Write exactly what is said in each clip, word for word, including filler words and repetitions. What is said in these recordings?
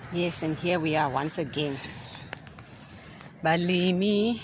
Yes, and here we are once again. Balimi,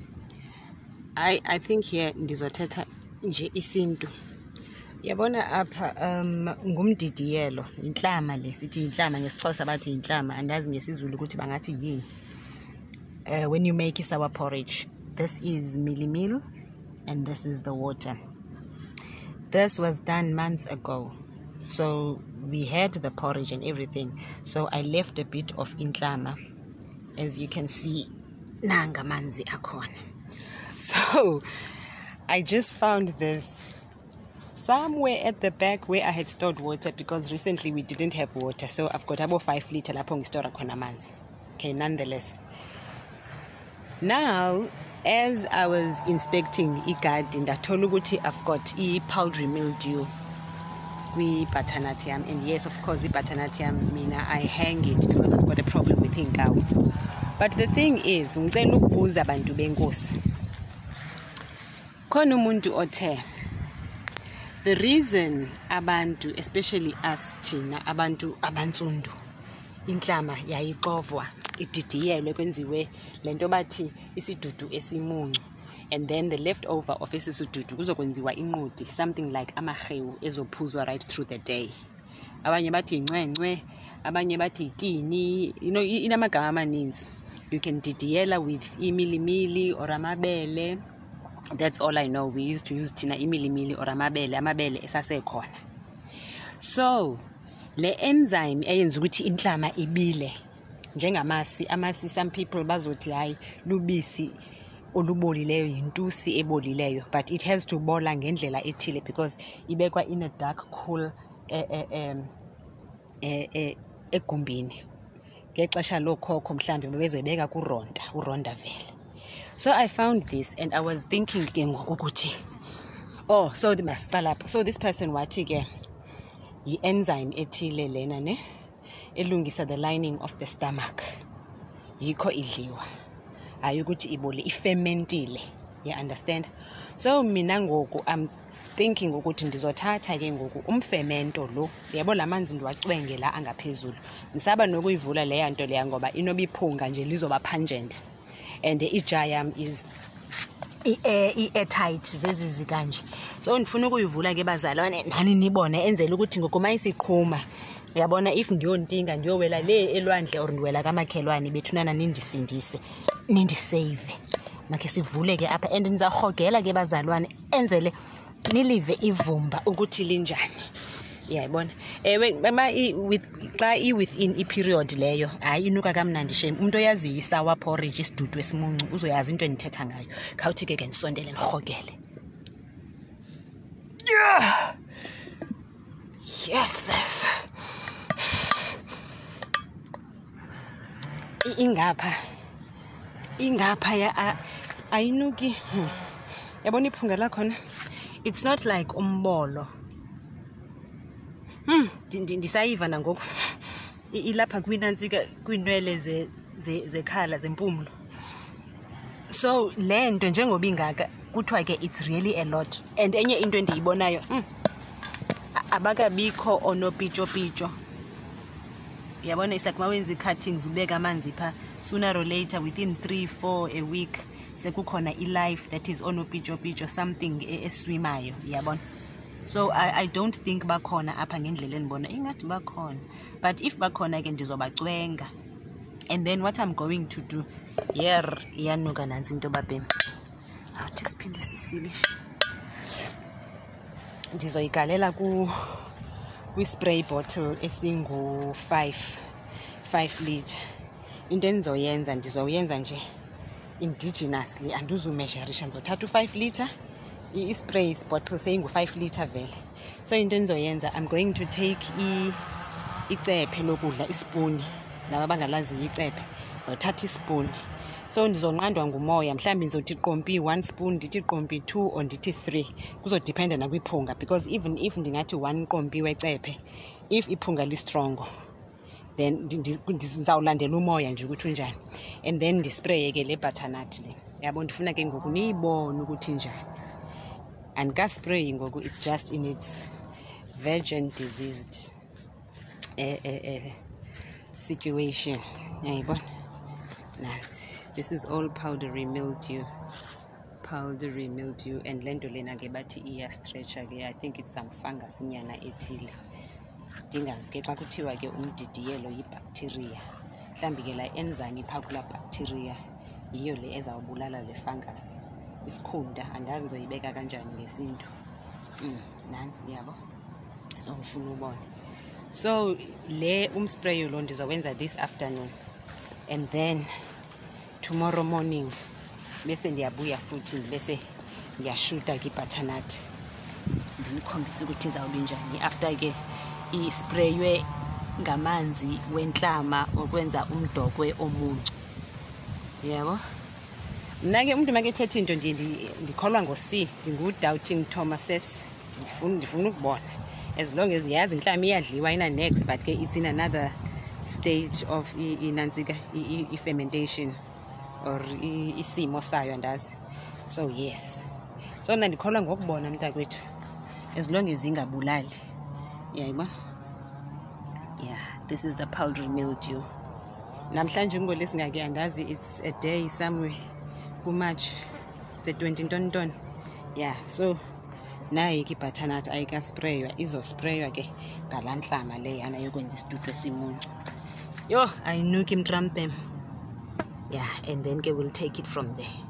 I I think here ndizothetha nje isintu. Yabona apha um ngumdidiyelo, inhlama le sithi inhlama ngesixhosa bathi inhlama andazi ngesizulu ukuthi bangathi yini. Uh, when you make sour porridge, this is mealie meal and this is the water. This was done months ago. So we had the porridge and everything. So I left a bit of inhlama. As you can see, nanga manzi akhona. So I just found this somewhere at the back where I had stored water, because recently we didn't have water. So I've got about five liter lapho ngistora khona manzi. Okay, nonetheless. Now, as I was inspecting igarden, ndathola ukuthi I've got i-powdery mildew kwi-butternut yam, and yes, of course, i-butternut yam, mina I hang it because I've got a problem with inkawu. But the thing is, ngicela ukubuza abantu benkosi. Khona umuntu othe, the reason abantu, especially us thina abantu abansundu, inhlama yayixovwa ididiyelwe kwenziwe lento bathi isidudu esimuncu, and then the leftover of isisidudu kuzokwenziwa inqodi, something like amahewu ezophuzwa right through the day. Abanye bathi incwencwe, abanye bathi itini, you know, inamagama amaninzi. You can didiyela with imilimili or amabele. That's all I know. We used to use tina imilimili or amabele, amabele esasekhona. So le enzyme eyenza ukuthi inhlama ibile njengamasi, amasi, some people bazothi hayi lubisi olubolileyo yintusi ebolileyo, but it has to bola ngendlela ethile because ibekwa in a dark cool eh eh eh eh egumbini ngexesha lokhokho mhlambe bebezebeka kuronda uronda vele. So I found this and I was thinking ke ngokuthi, oh, so the masiqala lapho. So this person wathi ke yi-enzyme ethile lena ne elungisa the lining of the stomach, yikho idliwa, hayi ukuthi ibole, ifermentile. You understand? So mina ngoku I'm thinking ukuthi ndizothatha ke ngoku umfermento lo, yabo lamanzi ndiwacwenge la angaphezulu, nisaba nokuyivula le yanto leya ngoba inobiphunga nje lizoba pungent, and ijar yam is i-airtight zezizi kanje. So ndifuna ukuyivula ke bazalwane nani nibone, enzele ukuthi ngokuma isiqhuma, uyabona, if ndiyontinga ndiyowela le elwandle or ndiwela kamakhelwane bethunana nindisindise nindisave, makhe sivule ke apha, and nizarhogela ke bazalwane enzele nilive ivumba ukuthi linjani. Uyayibona, ewe mama with xa i within i period leyo hayi inuka kamnandi shame. Umuntu oyazi isawa porridge isidudu esimuncu uzoyazi into endithetha ngayo. Khawuthi ke ke nisondele nirhogele. Yeah. Yes, yes. Ingapha ingapha ya ayinuki. Yabona iphunga lakhona, it's not like umbolo. Hmm, ndisayiva nangoku ilapha kwinantsika kwinwele ze zekhala zempumlo. So le nto njengoba ingaka kuthiwa ke it's really a lot. And enye into endiyibonayo, hmm, abakabikho onopitcho pitcho. Uyabona, it's like mawenza cuttings ubeka amanzi pha, sooner or later within three four a week sekukhona i-life that is onopitcho pitcho, something eswimayo, uyabona. So I, I don't think bakhona apha ngendlela enibona ingathi bakhona, but if bakhona ke ndizobacwenga. And then what I'm going to do, yer iyanuka nansi into babhem, awuthi siphinde sisilishe, ndizoyigalela ku kwi-spray bottle esingu five five liter. Into endizoyenza ndizoyenza nje indigenously, andizumeasurisha, ndizothatha u-five liter i-spray bottle sayingu five liter vele. So into endizoyenza, I'm going to take i icephe lokudla, ispoon, laba bangalazi icephe, ndizothatha ispoon. So ndizonqandwa ngumoya, mhlawumbi ndizothi qompi one spoon, ndithi qompi two or ndithi three, kuzodependa nakwiphunga, because even if ndingathi one qompi wecephe, if iphunga li-strongo, then ndizawulandela umoya nje ukuthi unjani, and then ndispraye ke le butternut le. Yabo ndifuna ke ngoku niyibone ukuthi njani. And gas spray ngoku, it's just in its virgin diseased uh, uh, uh, situation. Yayibona? Nansi. This is all powdery mildew. Powdery mildew, and lento lena ke bathi iya stretcher ke. I think it's some fungus nyana ethile. Dingazi ke xa kuthiwa ke umdidiyelo yibacteria. Mhlambi ke la enzyme ipha kula bacteria yiyo le ezawubulala le fungus. Isikhunda andazi ngizoyibeka kanjani ngesintu. Mm, nansi yabo. So ngifuna ubone. So le umspray lo ndizowenza this afternoon, and then tomorrow morning bese ndiyabuya futhi bese ngiyashuta ke butternut. Ndinikhombisa ukuthi izawuba njani after ke ispraywe ngamanzi wenhlama okwenza umdokwe omuncu. Yebo. Mina ke umuntu makethethe into nje ndikholwa ngo-C, ndingu-doubting Thomases. Ndifuna ndifuna ukubona. As long as yazi inhlama iyadliwa ina next, but ke it's in another stage of inansika i-fermentation or isimo sayo andazi. So yes. So mna ndikholwa ngokubona mntakwethu. As long as ingabulali. Yayibona? Yeah, this is the powdery mildew. Namhlanje ngolesingake andazi, it's a day somewhere ku March. It's the twenty ton ton. Yeah, so nayi ke butternut ayika spraywa, izo spraywa ke ngalanhlama le yana yokwenza isituthu esimuncu. Yo, ayinuki mtrampem. Yeah, and then ke we'll take it from there.